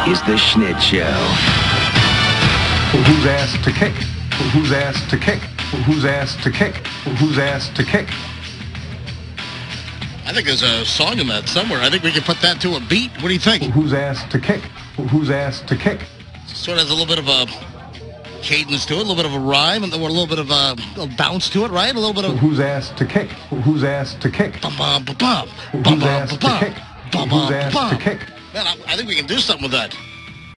is the Schnitt Show. Who's ass to kick? Who's ass to kick? Who's ass to kick? Who's ass to kick? I think there's a song in that somewhere. I think we can put that to a beat. What do you think? Who's ass to kick? Who's ass to kick? Sort of has a little bit of a cadence to it, a little bit of a rhyme, and a little bit of a bounce to it, right? A little bit of... Who's ass to kick? Who's ass to kick? Bum-bum-bum-bum. Who's ass to kick? Who's ass to kick? Man, I think we can do something with that.